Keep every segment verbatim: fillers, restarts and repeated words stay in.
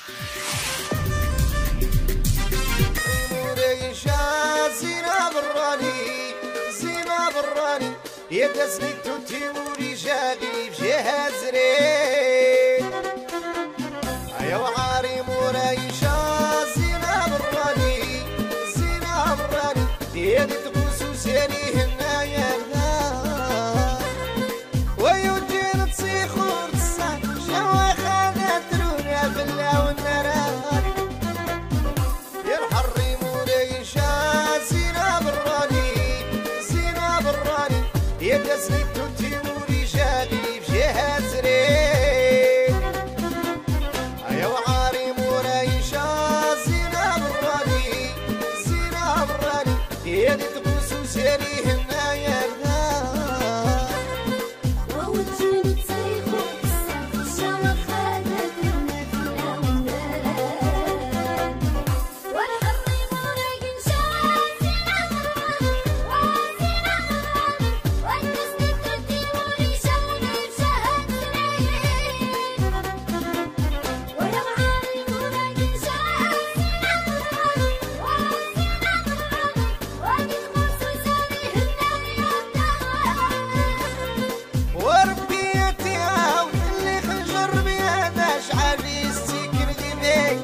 يا دسني توتي ورجالي بجهة زرين يا وعاري مورايشة زينة براني زينة براني يا دي تقوس وسيري هنا يا الله ويوجين تصيخ ورتصح شوا خانة ترونا بالله والنار يا الحري مورايشة زينة براني زينة براني يا دسني توتي ورجالي بجهة زرين يا وعاري مورايشة زينة براني زينة براني يا دي تقوس وسيري هنا يا الله ووجهي تصيخ وتصح شوا خانة ترونا بالله والنار والحري مورايشة زينة براني وزينة براني والدسني توتي ورجالي بجهة زرين ويا وعاري مورايشة زينة براني وزينة براني ودي تقوس وسيري هنا يا الله وربي يتياو اللي خنجر بيانا شعري السكر ديني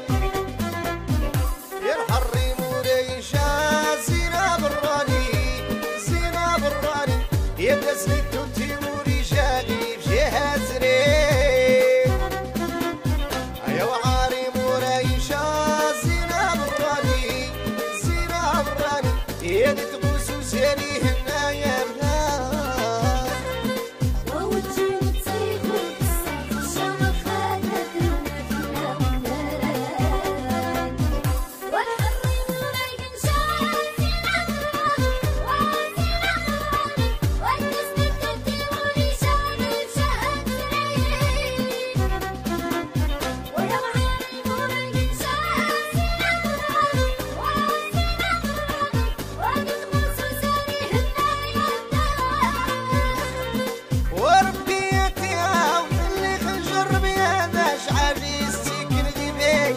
يا الحري مورايشة زينة براني زينة براني يا دسني توتي ورجالي بجهة زرين يا وعاري مورايشة زينة براني زينة براني يا دي تقوس وسيري هنا يا الله ووجهي تصيخ وتصح شوا خانة ترونا بالله والنار والحري مورايشة زينة براني وزينة براني والدسني توتي ورجالي بجهة زرين ويا وعاري مورايشة زينة براني وزينة براني ودي تقوس وسيري هنا يا الله وربي يتياو اللي خنجر بيانا شعري السكر ديني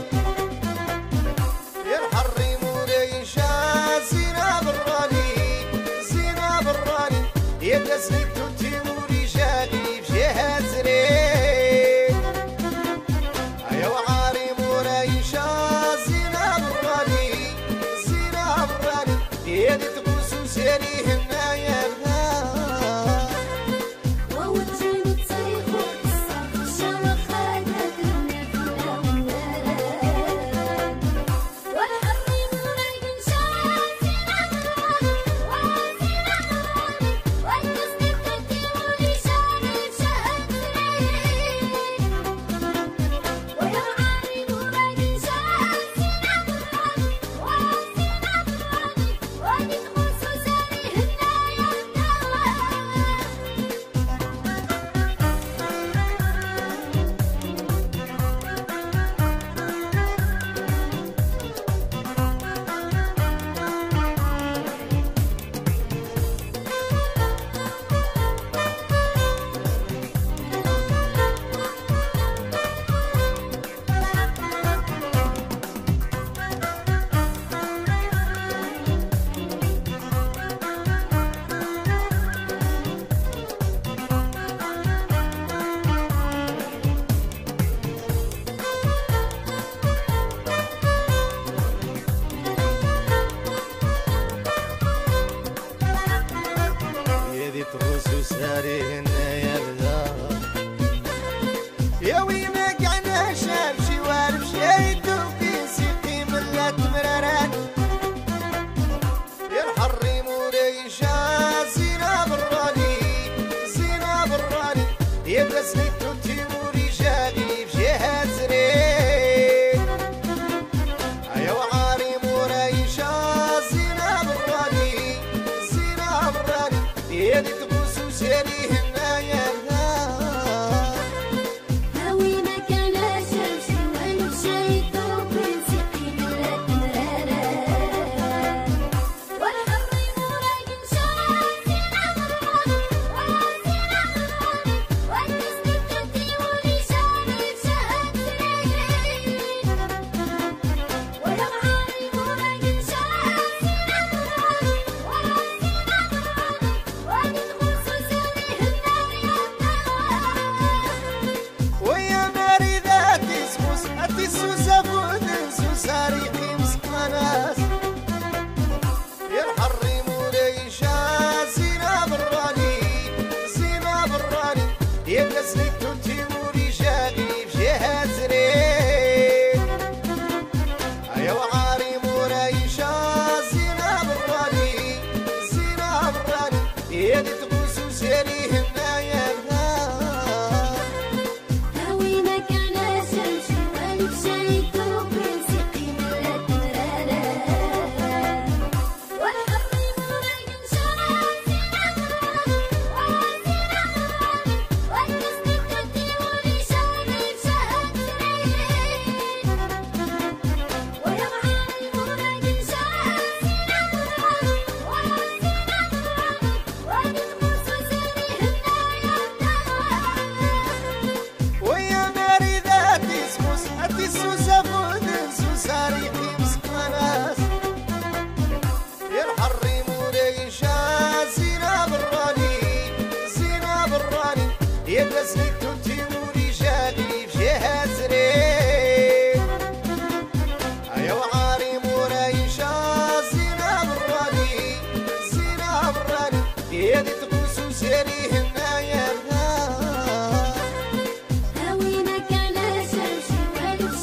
يا الحري مورايشة زينة براني زينة براني يا دسني توتي ورجالي بجهة زرين يا وعاري مورايشة زينة براني زينة براني يا دي تقوس وسيري هنا يا الله ووجهي تصيخ وتصح شوا خانة ترونا بالله والنار والحري مورايشة زينة براني وزينة براني والدسني توتي ورجالي بجهة زرين ويا وعاري مورايشة زينة براني وزينة براني ودي تقوس وسيري هنا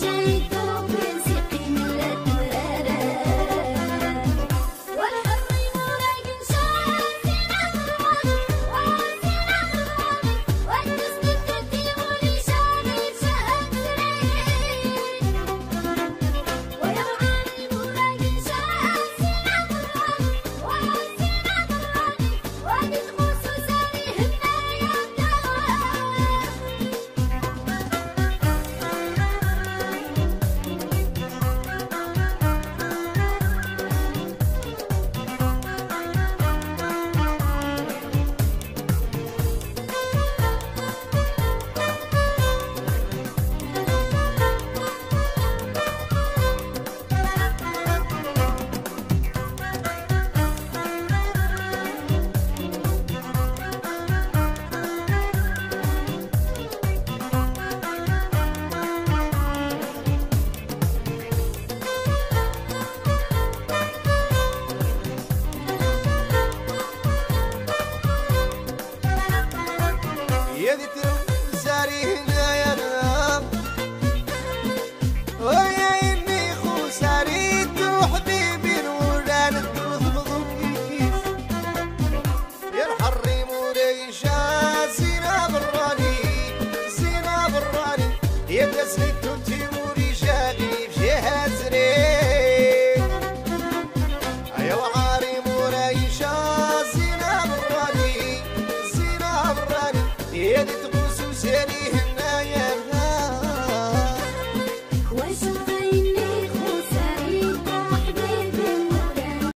يا دي تبوس وسيري